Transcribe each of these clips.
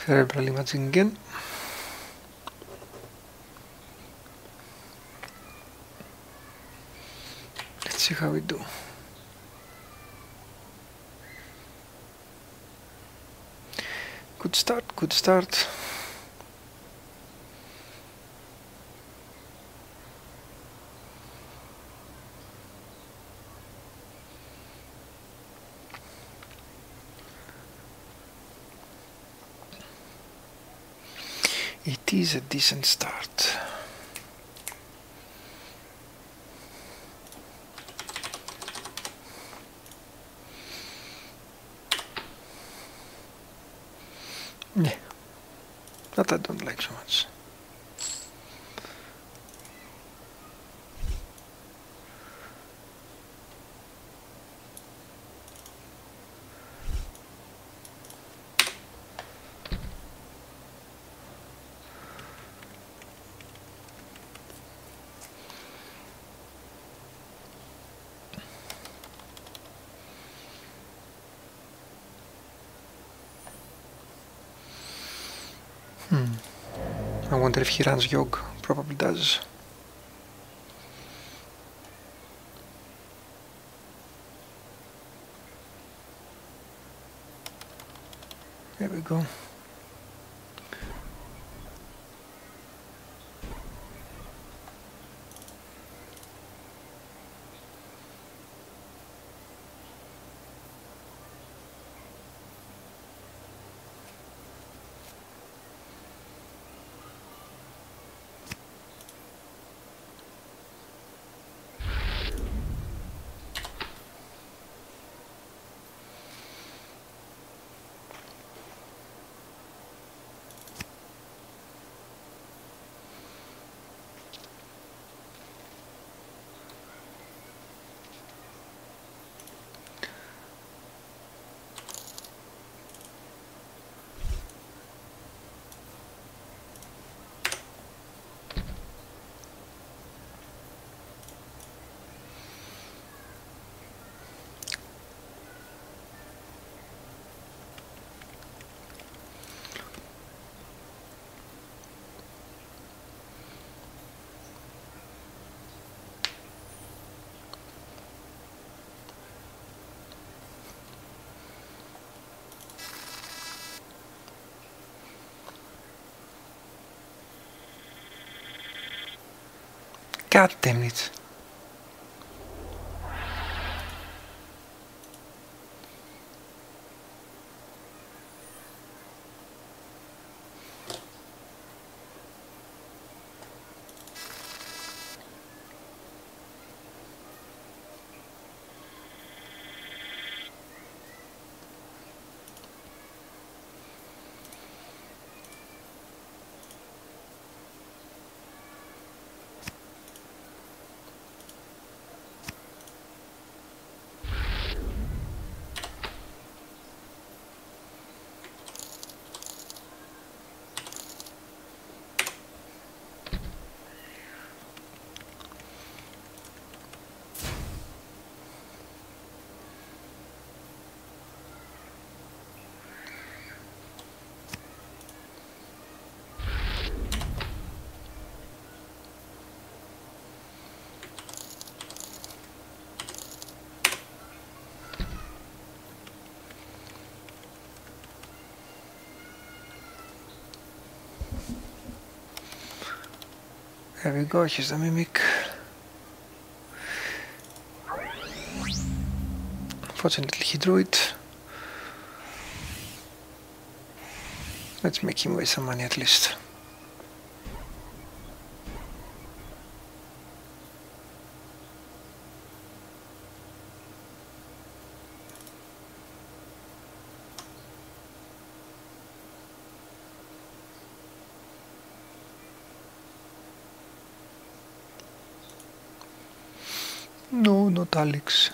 Cerebral imaging again. Let's see how we do. Good start, good start. It is a decent start. Yeah, that I don't like so much. I wonder if he runs Yogg. Probably does. There we go. God damn it. There we go, here's the Mimic. Unfortunately he drew it. Let's make him waste some money at least. No, not Alex.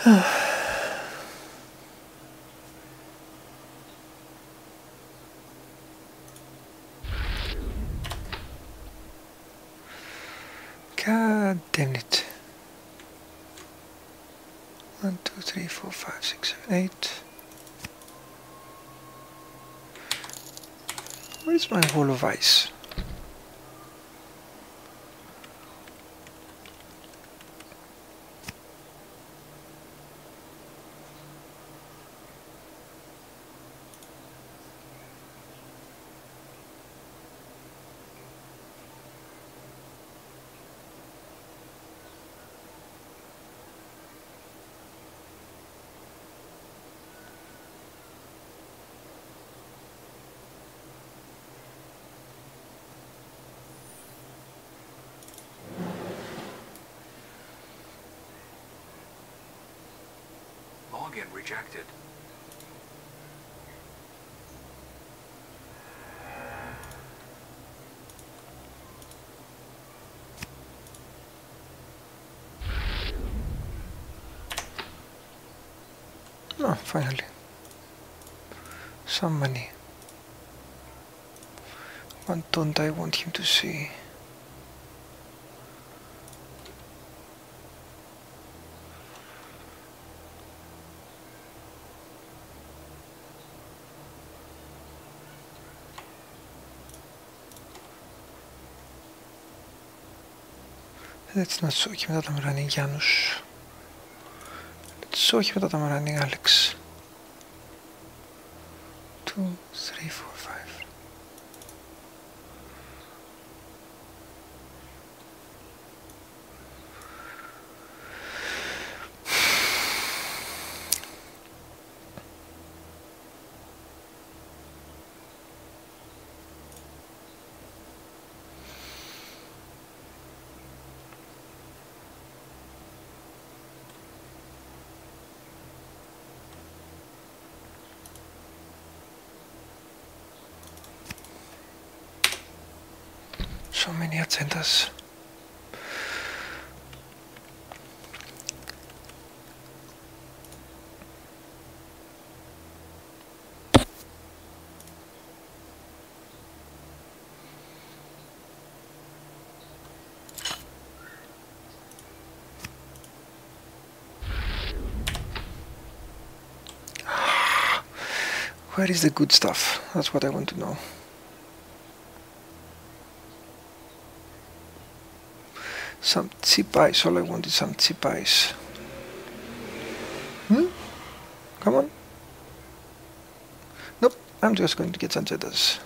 God damn it. 1, 2, 3, 4, 5, 6, 7, 8. Where's my wall of ice? Login rejected. Oh, finally. Some money. What don't I want him to see? Let's not σου, όχι μετά τα μερανή Γιάννους. Let's όχι μετά τα μερανή Άλεξ. 2, 3, 4, 5. So many agendas. Where is the good stuff? That's what I want to know. Some cheap ice, all I want is some cheap ice. Come on. Nope, I'm just going to get some Zetas.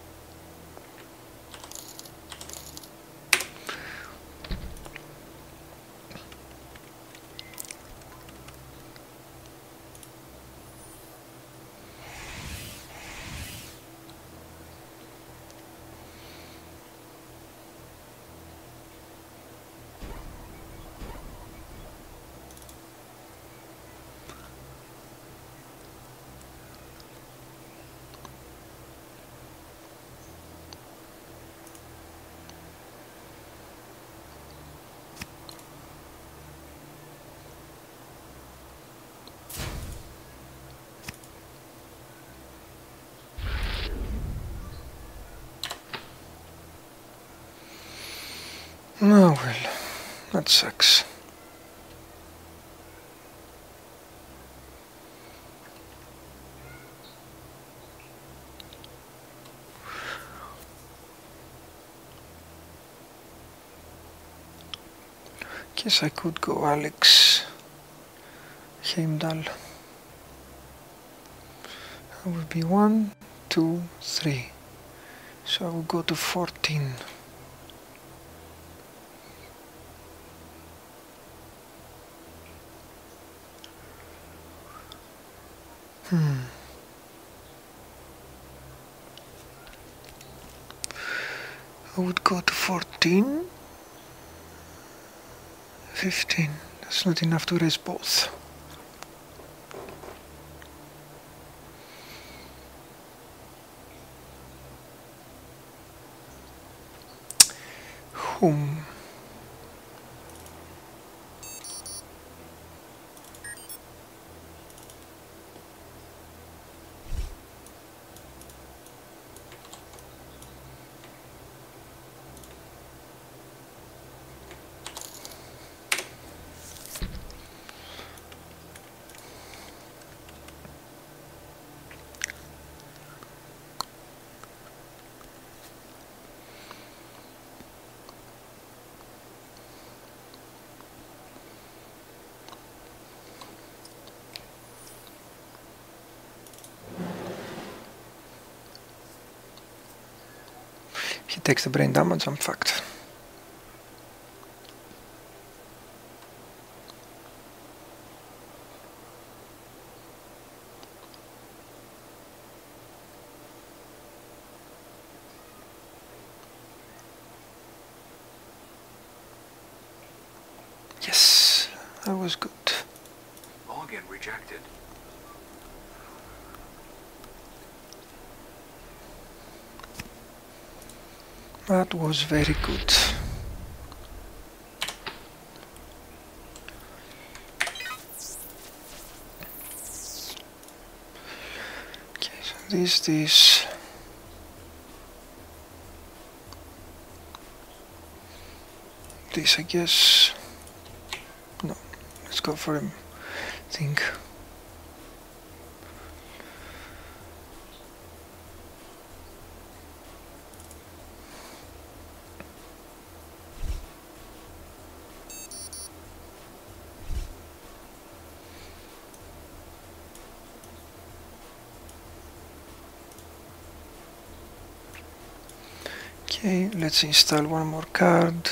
Oh well, that sucks. Guess I could go Alex Heimdall. That would be 1, 2, 3. So I will go to 14. I would go to 14. 15. That's not enough to raise both. Whom? takes the brain damage, I'm fucked. Yes, that was good. Login rejected. That was very good. Okay, so this. This, I guess. No, let's go for him. Think. Okay, let's install one more card.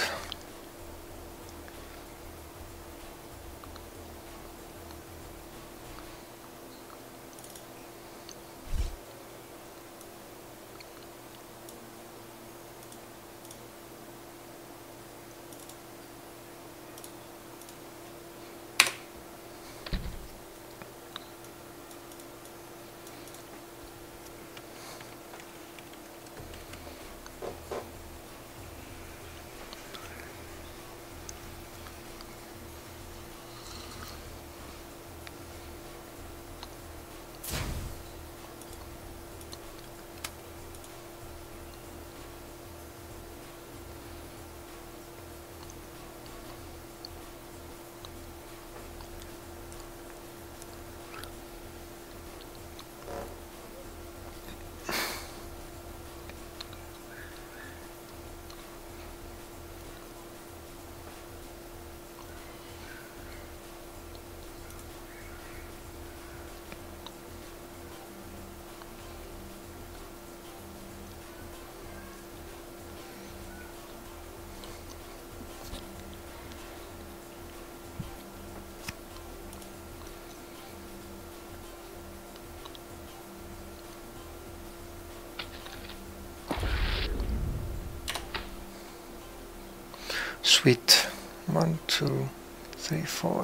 Sweet. 1, 2, 3, 4.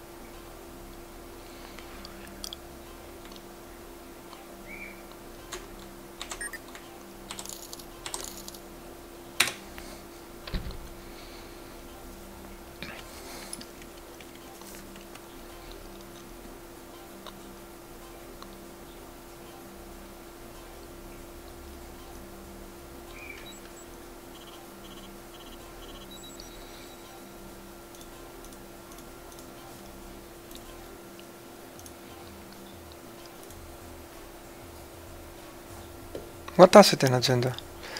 What asset in agenda?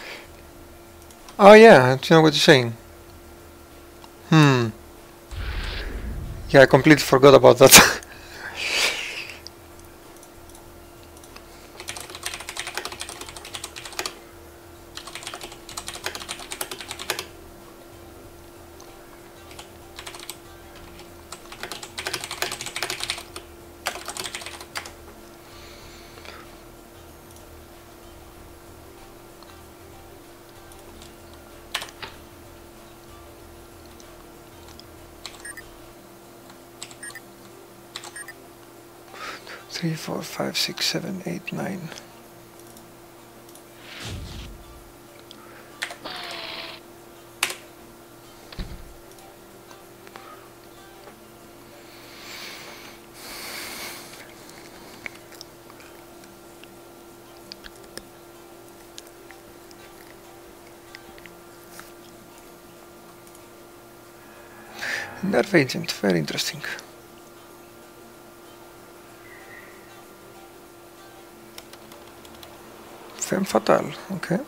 Oh yeah, do you know what you're saying? Yeah, I completely forgot about that. Three, 4, 5, 6, 7, 8, 9. Nerve agent, very interesting. Femme fatale, okay.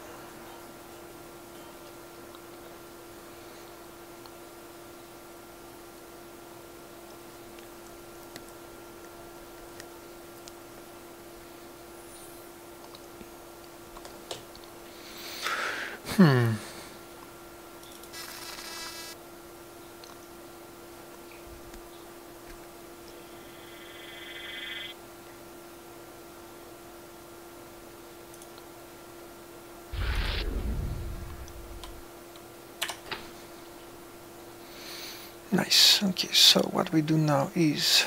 Nice. Okay, so what we do now is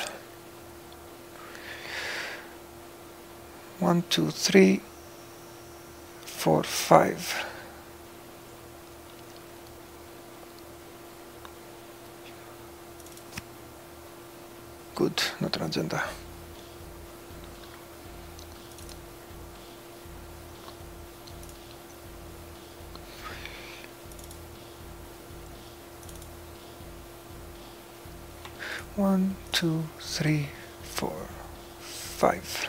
1, 2, 3, 4, 5. Good, not an agenda. One, two, three, 4, 5.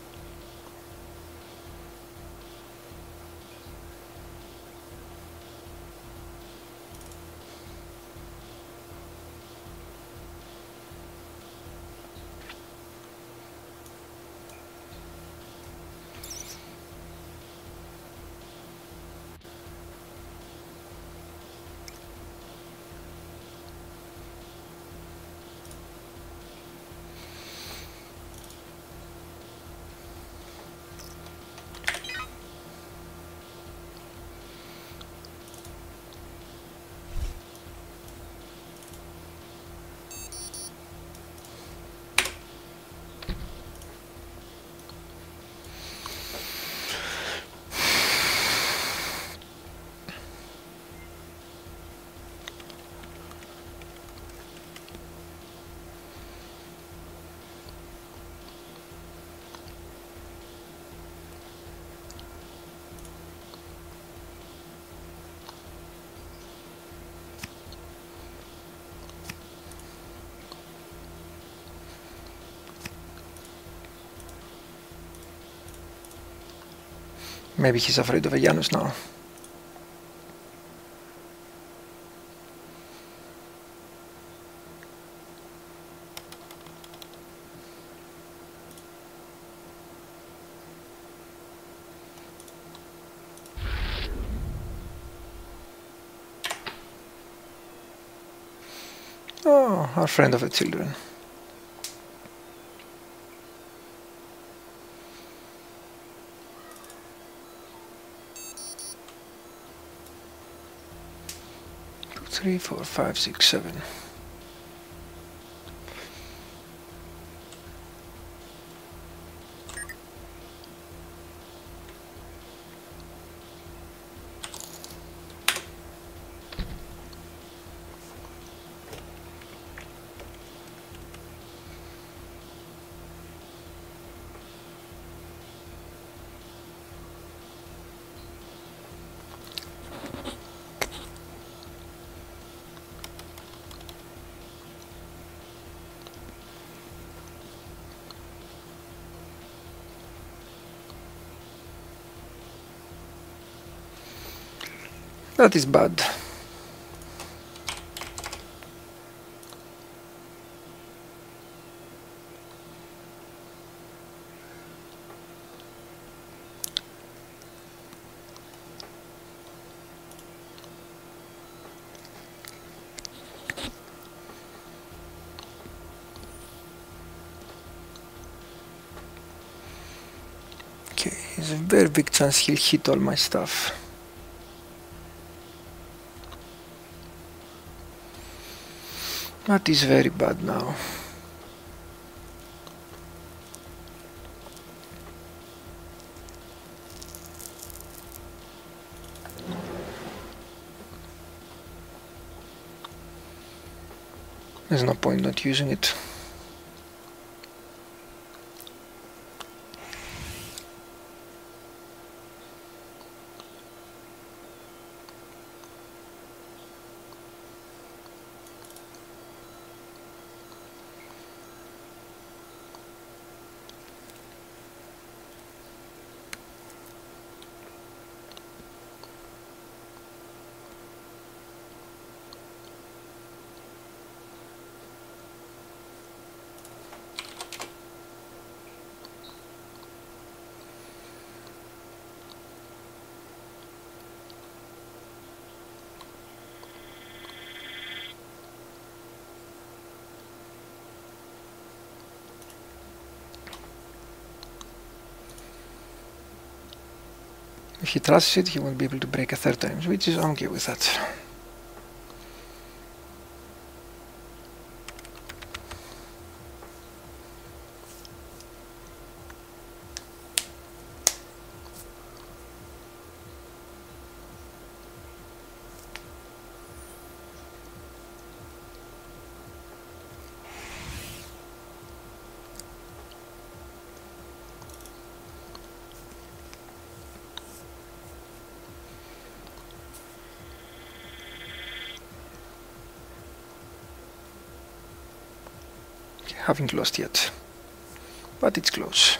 Maybe he's afraid of a Janus now. Oh, our friend of the children. Two, 3, 4, 5, 6, 7. That is bad. Okay, there's a very big chance he'll hit all my stuff. That is very bad now. There's no point not using it. If he trusts it, he won't be able to break a third time, which is I'm okay with that. Haven't lost yet, but it's close.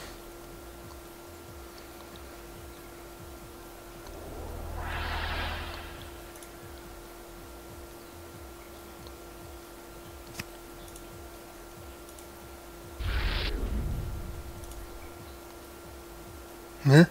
Huh?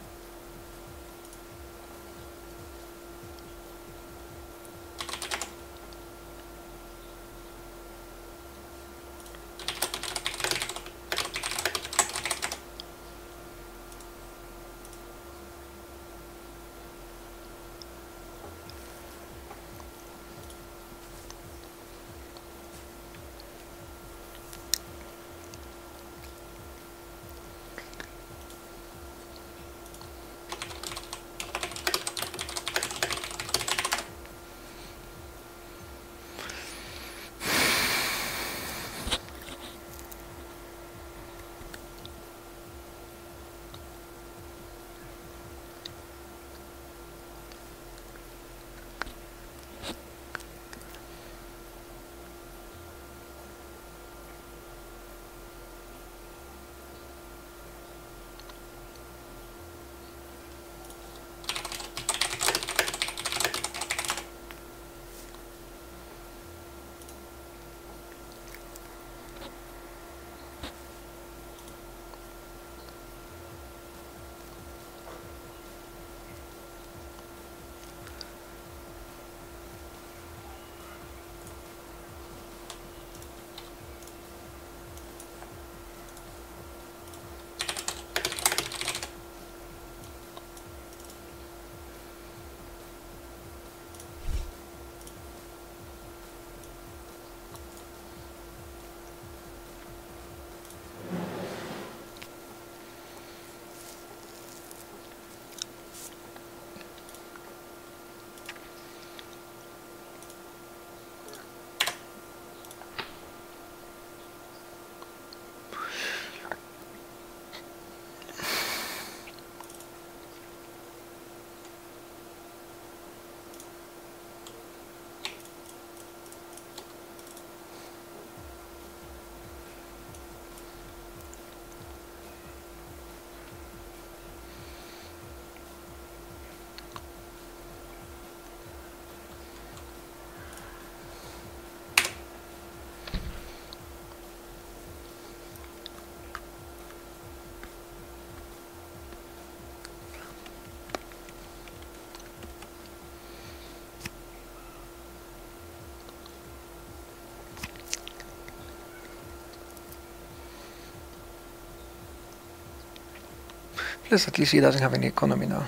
Plus at least he doesn't have any economy now.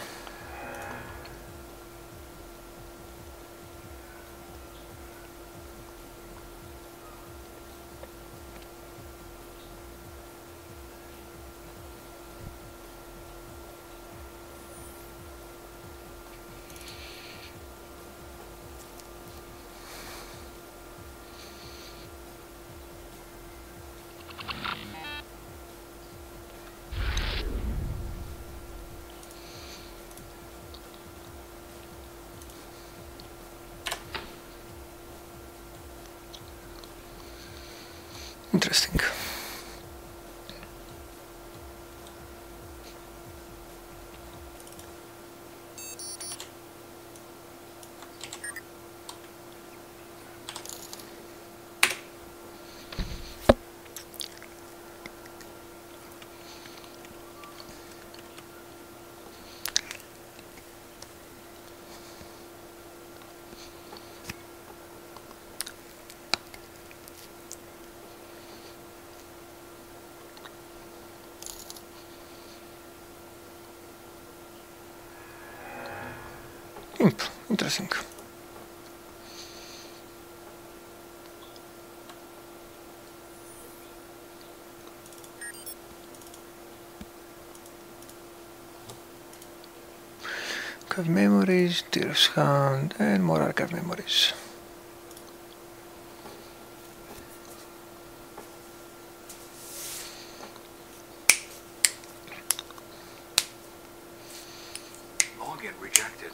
Interesting. Interesting. Archive memories, Deer's Hand, and more archive memories. Login rejected.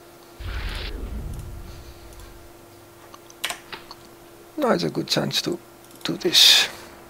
Now it's a good chance to do this.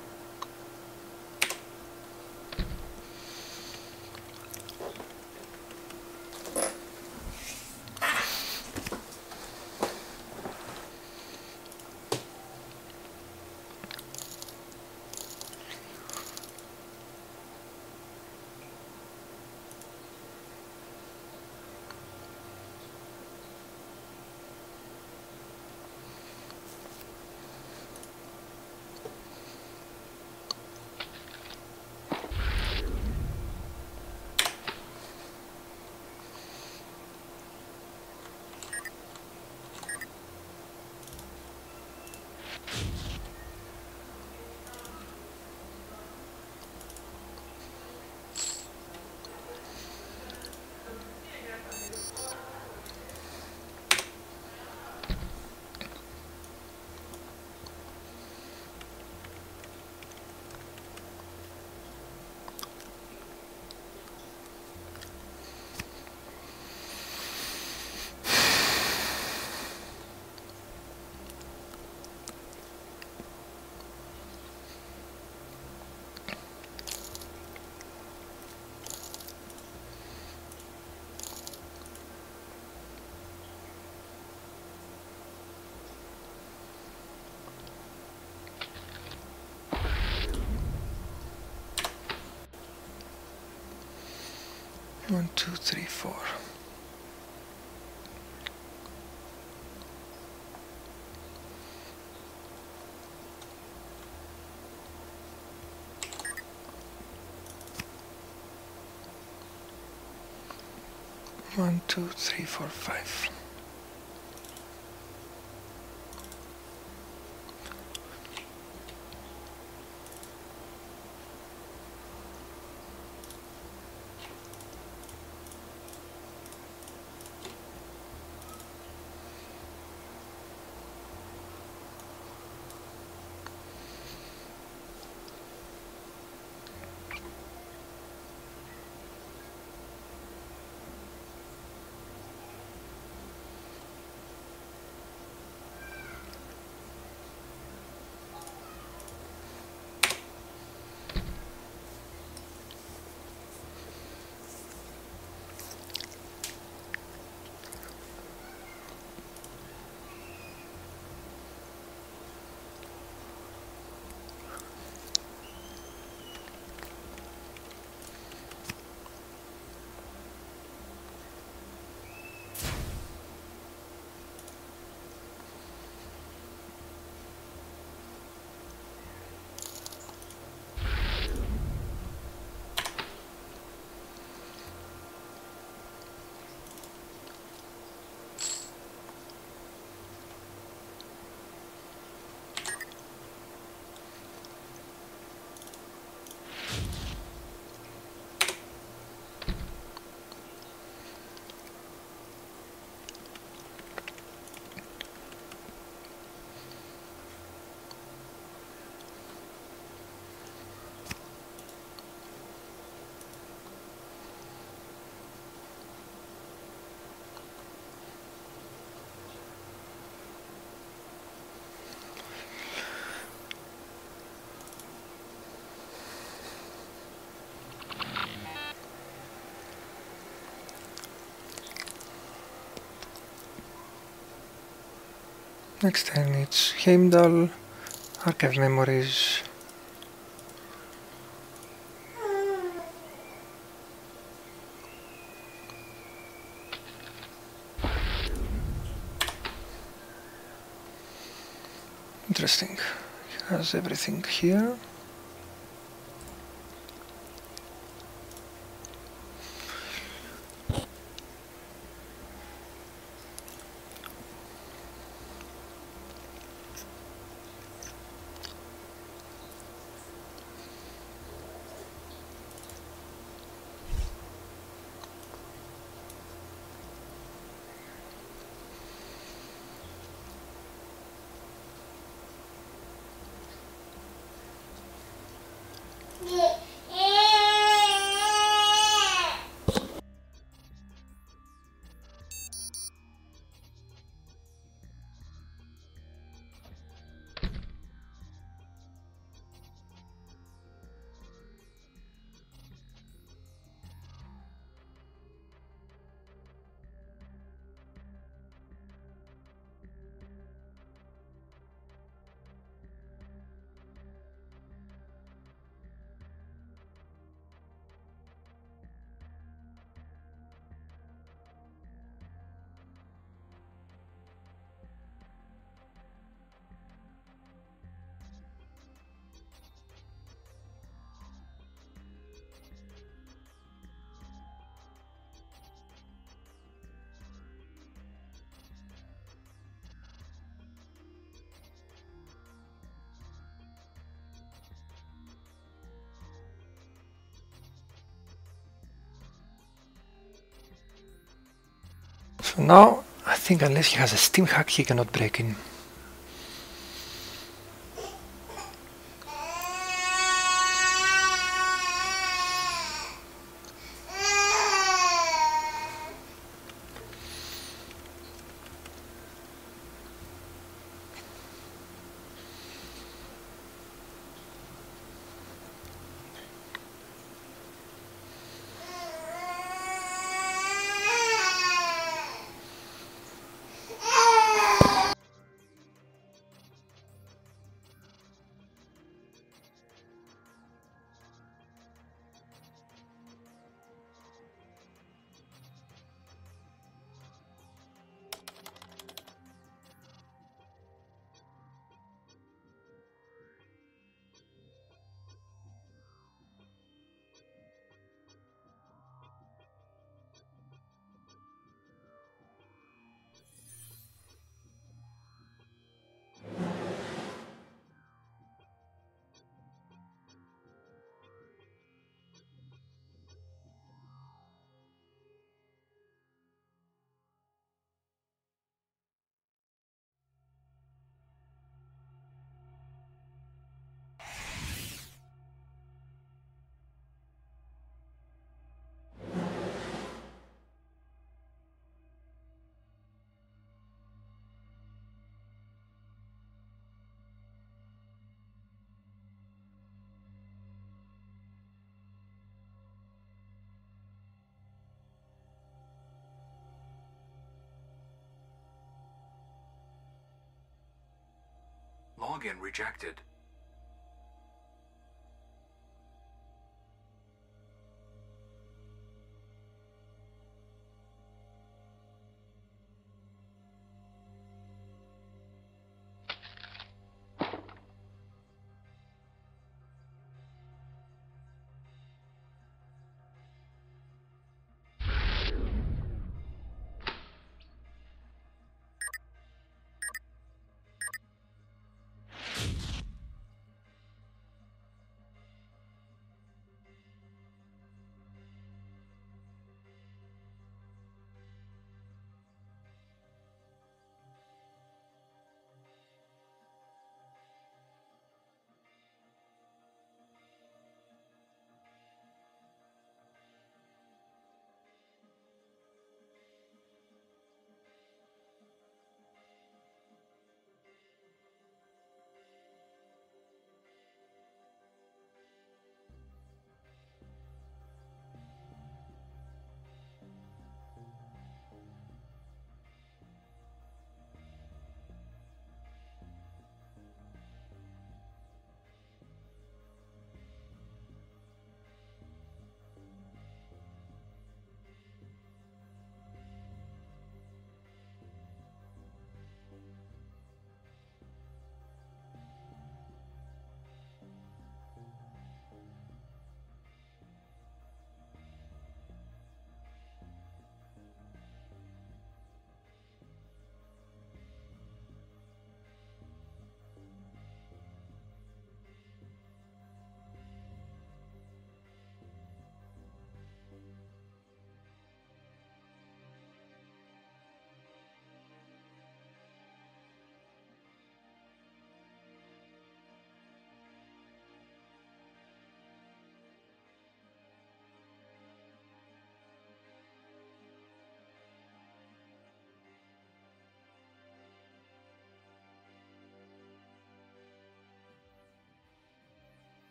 One, two, three, four. One, two, three, four, five. Next time it's Heimdall, archive memories. Interesting. He has everything here. So now, I think unless he has a Steam hack, he cannot break in. Login rejected.